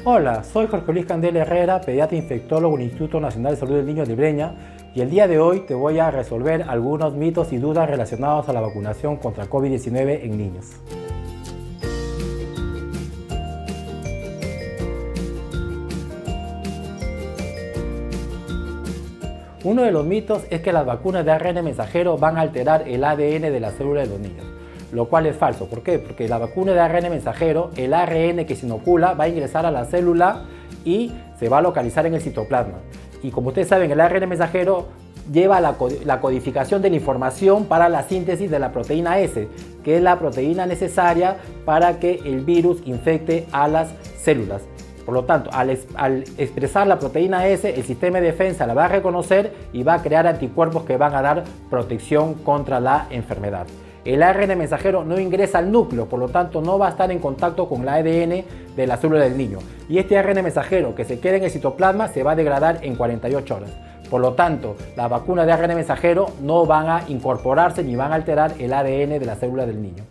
Hola, soy Jorge Luis Candela Herrera, pediatra infectólogo del Instituto Nacional de Salud del Niño de Breña, y el día de hoy te voy a resolver algunos mitos y dudas relacionados a la vacunación contra COVID-19 en niños. Uno de los mitos es que las vacunas de ARN mensajero van a alterar el ADN de la célula de los niños, lo cual es falso. ¿Por qué? Porque la vacuna de ARN mensajero, el ARN que se inocula va a ingresar a la célula y se va a localizar en el citoplasma. Y como ustedes saben, el ARN mensajero lleva la codificación de la información para la síntesis de la proteína S, que es la proteína necesaria para que el virus infecte a las células. Por lo tanto, al expresar la proteína S, el sistema de defensa la va a reconocer y va a crear anticuerpos que van a dar protección contra la enfermedad. El ARN mensajero no ingresa al núcleo, por lo tanto no va a estar en contacto con el ADN de la célula del niño. Y este ARN mensajero que se queda en el citoplasma se va a degradar en 48 horas. Por lo tanto, las vacunas de ARN mensajero no van a incorporarse ni van a alterar el ADN de la célula del niño.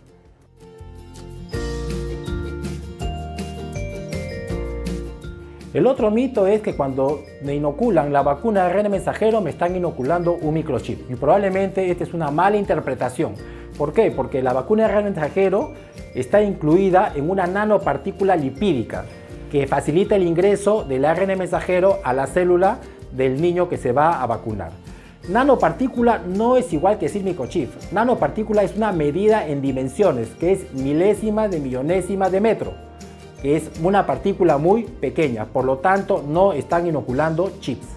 El otro mito es que cuando me inoculan la vacuna de ARN mensajero me están inoculando un microchip. Y probablemente esta es una mala interpretación. ¿Por qué? Porque la vacuna de ARN mensajero está incluida en una nanopartícula lipídica que facilita el ingreso del ARN mensajero a la célula del niño que se va a vacunar. Nanopartícula no es igual que decir microchip. Nanopartícula es una medida en dimensiones, que es milésimas de millonésima de metro. Es una partícula muy pequeña, por lo tanto no están inoculando chips.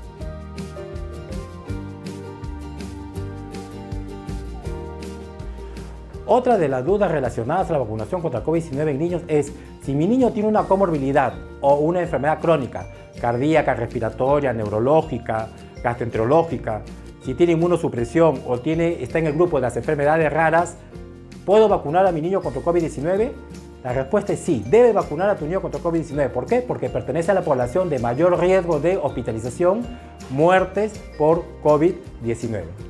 Otra de las dudas relacionadas a la vacunación contra COVID-19 en niños es si mi niño tiene una comorbilidad o una enfermedad crónica, cardíaca, respiratoria, neurológica, gastroenterológica, si tiene inmunosupresión o está en el grupo de las enfermedades raras, ¿puedo vacunar a mi niño contra COVID-19? La respuesta es sí, debe vacunar a tu niño contra COVID-19. ¿Por qué? Porque pertenece a la población de mayor riesgo de hospitalización, muertes por COVID-19.